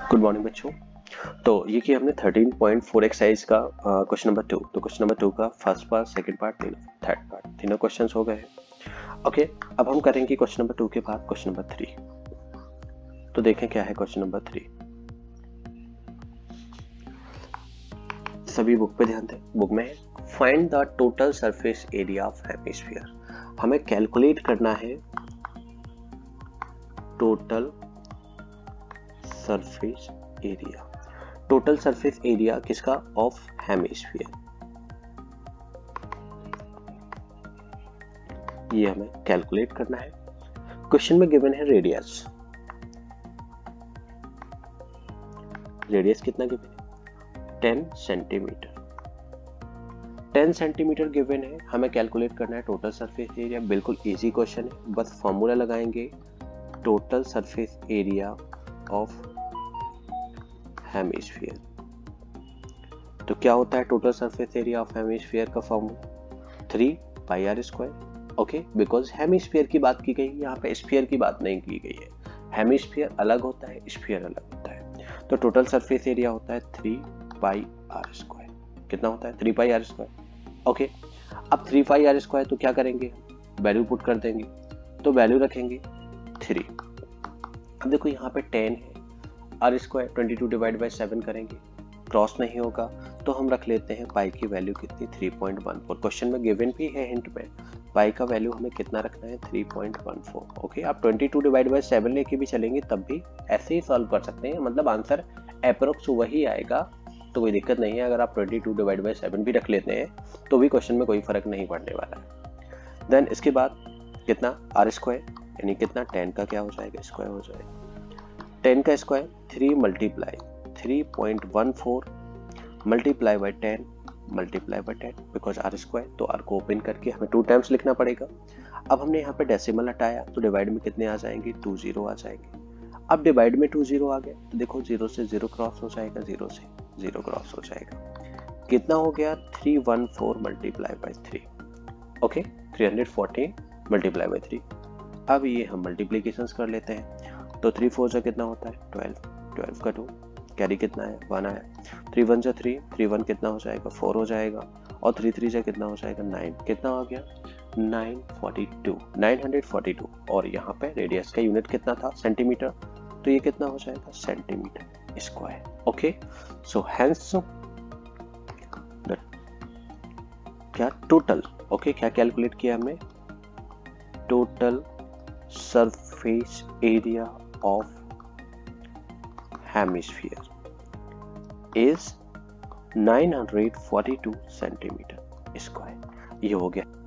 Good morning बच्चों। तो ये कि हमने 13.4 एक्सरसाइज का क्वेश्चन नंबर 2, तो क्वेश्चन नंबर 2 का first part, second part, third part, तीनों क्वेश्चंस हो गए हैं। ओके, अब हम करेंगे क्वेश्चन नंबर 2 के बाद क्वेश्चन नंबर 3। तो देखें क्या है क्वेश्चन नंबर 3। सभी बुक पे ध्यान दें। बुक में find the total surface area of hemisphere. हमें कैलकुलेट करना है total surface area. Total surface area किसका? Of hemisphere. ये हमें कैलकुलेट करना है। क्वेश्चन में गिवन है रेडियस। रेडियस कितना गिवन है? 10 सेंटीमीटर। 10 सेंटीमीटर गिवन है, हमें कैलकुलेट करना है टोटल सरफेस एरिया। बिल्कुल इजी क्वेश्चन है, बस फॉर्मूला लगाएंगे total surface area of hemisphere. तो क्या होता है total surface area of hemisphere का formula? 3 pi R square. Okay, because hemisphere की बात की गई, यहाँ पे स्फीयर की बात नहीं की गई है। हेमिस्फीयर अलग होता है, स्फीयर अलग होता है। तो टोटल सरफेस एरिया होता है 3 पाई आर स्क्वायर। कितना होता है? 3 पाई आर स्क्वायर। ओके, अब 3 पाई आर स्क्वायर तो क्या करेंगे? वैल्यू पुट कर देंगे, तो वैल्यू रखेंगे 3। अब देखो यहाँ पे 10 है, आर स्क्वायर 22 डिवाइड बाई 7 करेंगे, क्रॉस नहीं होगा, तो हम रख लेते हैं पाई की वैल्यू कितनी? 3.14। क्वेश्चन में गिवन भी है हिंट में, पाई का वैल्यू हमें कितना रखना है? 3.14। ओके, आप 22 डिवाइड बाई 7 लेके भी चलेंगे तब भी ऐसे ही सॉल्व कर सकते हैं, मतलब आंसर अप्रोक्स वही आएगा, तो कोई दिक्कत नहीं है। अगर आप 22 डिवाइड बाई 7 भी रख लेते हैं तो भी क्वेश्चन में कोई फर्क नहीं पड़ने वाला है। देन इसके बाद कितना? आर स्क्वायर यानी कितना? 10 का क्या हो जाएगा? स्क्वायर हो जाएगा। 10 का square 3 multiply 3.14 multiply by 10 multiply by 10, because R square, तो आर को ओपन करके हमें 2 टाइम्स लिखना पड़ेगा। अब हमने यहाँ पे डेसिमल हटाया तो डिवाइड में कितने आ जाएंगे? 2 जीरो आ जाएंगे। अब डिवाइड में 2 जीरो आ गए तो देखो 0 से 0 क्रॉस हो जाएगा, 0 से 0 क्रॉस हो जाएगा। कितना हो गया? 314 multiply by 3। Okay, 314 multiply by 3। अब ये हम मल्टीप्लीकेशंस कर लेते हैं, तो 3 4 जा कितना होता है? 12, 12 का 2, कैरी कितना है? 1 आया। 3 1 जा 3, 3 1 कितना हो जाएगा? 4 हो जाएगा, और 3 3 जा कितना हो जाएगा? 9। कितना हो गया? 942। और यहाँ पे रेडियस का यूनिट कितना था? सेंटीमीटर, तो ये कितना हो जाएगा? Centimetre square. Okay, so hence क्या टोटल, ओके, क्या कैलकुलेट किया हमने? Total surface area of hemisphere is 942 centimetre square. ये हो गया